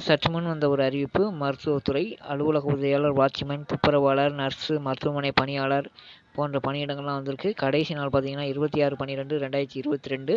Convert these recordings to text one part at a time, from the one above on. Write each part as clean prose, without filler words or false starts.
சற்று முன் வந்த ஒரு அறிவிப்பு. மருத்துவத்துறை அலுவலக உதவியாளர், வாட்ச்மேன், துப்புரவாளர், நர்ஸு, மருத்துவமனை பணியாளர் போன்ற பணியிடங்கள்லாம் வந்திருக்கு. கடைசி நாள் பார்த்தீங்கன்னா 26/12/2022.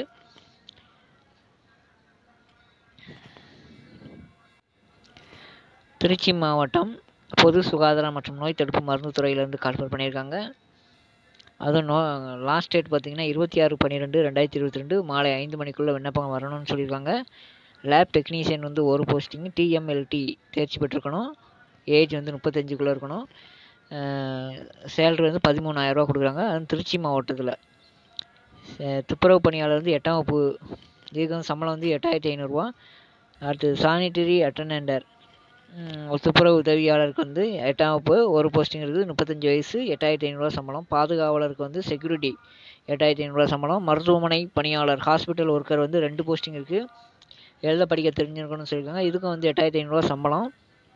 திருச்சி மாவட்டம் பொது சுகாதாரம் மற்றும் நோய் தடுப்பு மருந்து துறையிலேருந்து கால்ஃபர் பண்ணியிருக்காங்க. அதுவும் லாஸ்ட் டேட் பார்த்தீங்கன்னா 26/12/2022 மாலை 5 மணிக்குள்ளே விண்ணப்பம் வரணும்னு சொல்லியிருக்காங்க. லேப் டெக்னீஷியன் வந்து ஒரு போஸ்டிங், டிஎம்எல்டி தேர்ச்சி பெற்றிருக்கணும். ஏஜ் வந்து 35க்குள்ளே இருக்கணும். சேலரி வந்து 13,000 ரூபா கொடுக்குறாங்க. அது திருச்சி மாவட்டத்தில். துப்புரவு பணியாளர் வந்து 8ஆம் வகுப்பு, இதுக்கு வந்து சம்பளம் வந்து 8,500 ரூபா. அடுத்தது சானிட்டரி அட்டண்டர், துப்புரவு உதவியாளருக்கு வந்து 8ஆம் வகுப்பு, ஒரு போஸ்டிங் இருக்குது, 35 வயசு, 8,500 ரூபா சம்பளம். பாதுகாவலருக்கு வந்து செக்யூரிட்டி 8,500 ரூபா சம்பளம். மருத்துவமனை பணியாளர், ஹாஸ்பிட்டல் ஒர்க்கர் வந்து 2 போஸ்டிங் இருக்குது, எழுத படிக்க தெரிஞ்சிருக்கணும்னு சொல்லியிருக்காங்க. இதுக்கும் வந்து 8,500 ரூபா சம்பளம்.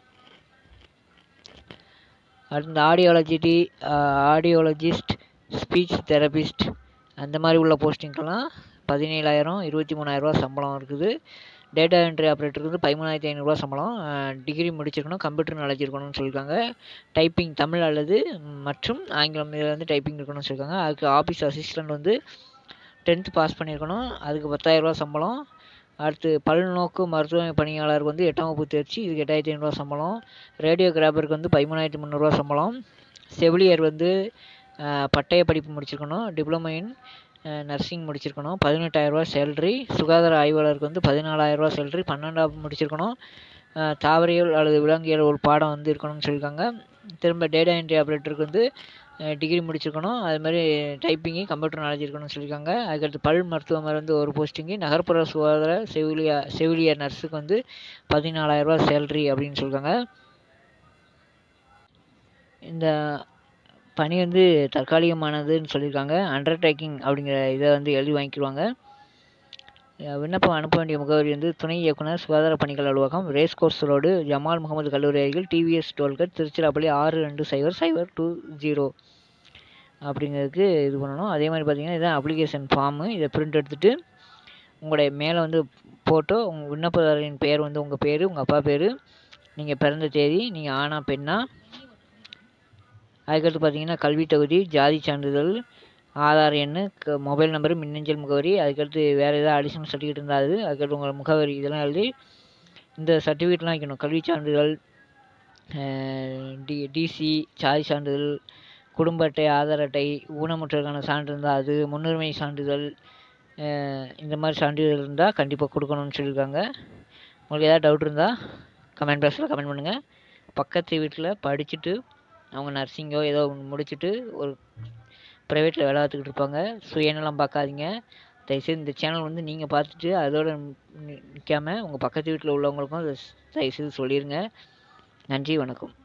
அடுத்த ஆடியோலஜிஸ்ட், ஸ்பீச் தெரபிஸ்ட் அந்த மாதிரி உள்ள போஸ்டிங்கெல்லாம் 17,000, 23,000 ரூபா சம்பளம் இருக்குது. டேட்டா என்ட்ரி ஆப்ரேட்டருக்கு வந்து 13,500 ரூபா சம்பளம். டிகிரி முடிச்சிருக்கணும், கம்ப்யூட்டர் நாலேஜ் இருக்கணும்னு சொல்லியிருக்காங்க. டைப்பிங் தமிழ் அல்லது மற்றும் ஆங்கிலம் இதில் வந்து டைப்பிங் இருக்கணும்னு சொல்லியிருக்காங்க. அதுக்கு ஆஃபீஸ் அசிஸ்டண்ட் வந்து 10th பாஸ் பண்ணியிருக்கணும், அதுக்கு 10,000 ரூபா சம்பளம். அடுத்து பல்நோக்கு மருத்துவமனை பணியாளருக்கு வந்து 8ஆம் வகுப்பு தேர்ச்சி, இதுக்கு 8,500 ரூபா சம்பளம். ரேடியோகிராஃபருக்கு வந்து 13,300 ரூபா சம்பளம். செவிலியர் வந்து பட்டய படிப்பு முடிச்சிருக்கணும், டிப்ளமோ இன் நர்சிங் முடிச்சிருக்கணும், 18,000 ரூபா சேலரி. சுகாதார ஆய்வாளருக்கு வந்து 14,000 ரூபா சேலரி, 12ஆம் முடிச்சிருக்கணும். தாவரியல் அல்லது விலங்கியல் ஒரு பாடம் வந்து இருக்கணும்னு சொல்லியிருக்காங்க. திரும்ப டேட்டா என்ட்ரி ஆப்ரேட்டருக்கு வந்து டிகிரி முடிச்சிருக்கணும், அது மாதிரி டைப்பிங்கு கம்ப்யூட்டர் நாலேஜ் இருக்கணும்னு சொல்லியிருக்காங்க. அதுக்கடுத்து பல் மருத்துவமனை வந்து ஒரு போஸ்டிங்கு. நகர்ப்புற சுகாதார செவிலியர் நர்ஸுக்கு வந்து 14,000 ரூபா சேலரி அப்படின்னு சொல்லியிருக்காங்க. இந்த பணி வந்து தற்காலிகமானதுன்னு சொல்லியிருக்காங்க. அண்டர்டேக்கிங் அப்படிங்கிற இதை வந்து எழுதி வாங்கிக்குவாங்க. விண்ணப்பம் அனுப்ப வேண்டிய முகவரி வந்து துணை இயக்குனர், சுகாதார பணிகள் அலுவலகம், race course road, Jamal Mohammed கல்லூரி அருகில், டிவிஎஸ் டோல்கேட், திருச்சிராப்பள்ளி 620020 அப்படிங்கிறதுக்கு இது பண்ணணும். அதே மாதிரி பார்த்தீங்கன்னா இதான் அப்ளிகேஷன் ஃபார்மு. இதை பிரிண்ட் எடுத்துகிட்டு உங்களுடைய மேலே வந்து போட்டோ, உங்கள் விண்ணப்பதாரரின் பெயர் வந்து உங்கள் பேர், உங்கள் அப்பா பேர், நீங்கள் பிறந்த தேதி, நீங்கள் ஆணா பெண்ணா, அதுக்கடுத்து பார்த்தீங்கன்னா கல்வி தகுதி, ஜாதி சான்றிதழ், ஆதார் எண், மொபைல் நம்பரு, மின்னஞ்சல் முகவரி, அதுக்கடுத்து வேறு ஏதாவது அடிஷனல் சர்டிஃபிகேட் இருந்தால் அது, அதுக்கடுத்து உங்கள் முகவரி, இதெல்லாம் எழுதி இந்த சர்டிஃபிகேட்லாம் வைக்கணும். கல்வி சான்றிதழ், டிசி, ஜாதி சான்றிதழ், குடும்ப அட்டை, ஆதார் அட்டை, ஊனமுற்றோருக்கான சான்று இருந்தால் அது, முன்னுரிமை சான்றிதழ், இந்த மாதிரி சான்றிதழ் இருந்தால் கண்டிப்பாக கொடுக்கணும்னு சொல்லியிருக்காங்க. உங்களுக்கு ஏதாவது டவுட் இருந்தால் கமெண்ட் பாக்ஸில் கமெண்ட் பண்ணுங்கள். பக்கத்து வீட்டில் படிச்சுட்டு அவங்க நர்சிங்கோ ஏதோ முடிச்சுட்டு ஒரு ப்ரைவேட்டில் வேலை பார்த்துக்கிட்டு இருப்பாங்க. சுயநலம் பார்க்காதீங்க. தயவுசெய்து இந்த சேனல் வந்து நீங்கள் பார்த்துட்டு அதோடு நிற்காமல் உங்கள் பக்கத்து வீட்டில் உள்ளவங்களுக்கும் அதை தயவுசெய்து சொல்லிடுங்க. நன்றி, வணக்கம்.